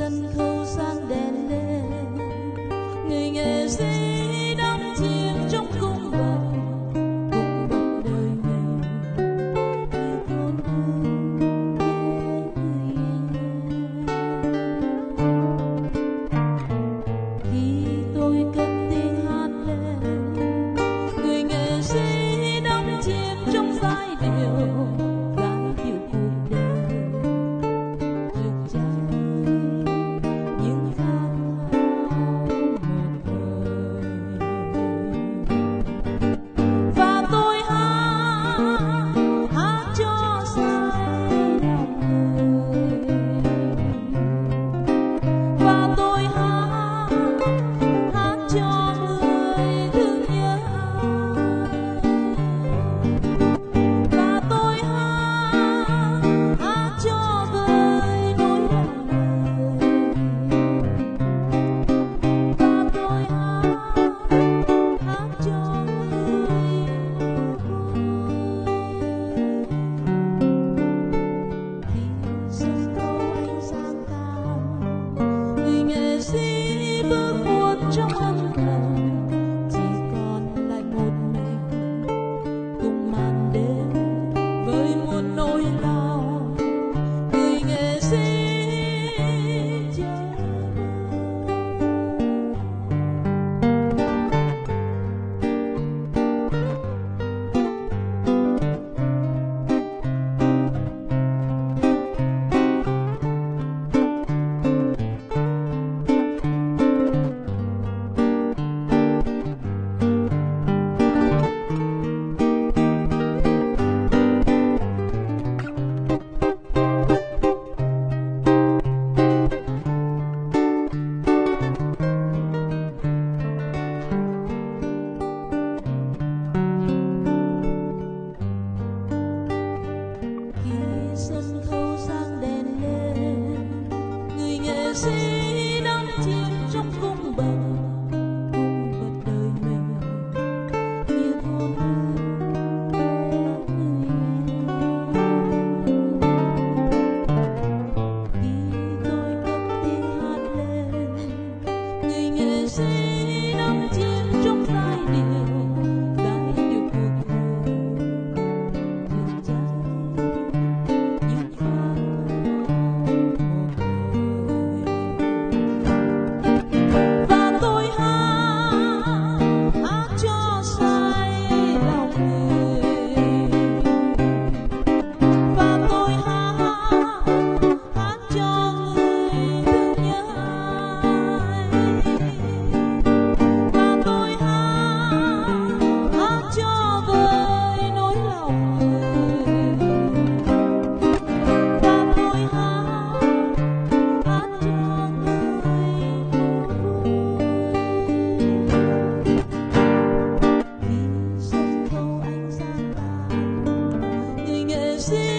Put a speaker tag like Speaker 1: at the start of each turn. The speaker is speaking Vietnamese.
Speaker 1: sân khấu sáng đèn lên, người nghệ sĩ đắm chìm trong cung bậc đời mình như con khi tôi cất tiếng hát lên, người nghệ sĩ đắm chìm trong giai điệu cuộc đời rực cháy những khát khao một thời. Và tôi hát cho say lòng người, và tôi hát cho người thương nhớ ai, và tôi hát cho vơi nỗi lòng người, và tôi hát cho người yêu vui. Khi sân khấu ánh sáng cao, người nghệ sĩ bước buốt trong âm thầm, chỉ còn lại một mình cùng màn đêm với một nỗi đau. Người nghệ sĩ chờ sân khấu sáng đèn lên, người nghệ sĩ đắm chìm trong cung bậc đời mình như con khi tôi cất tiếng hát lên, người nghệ sĩ đắm chìm trong giai điệu cuộc đời rực cháy. See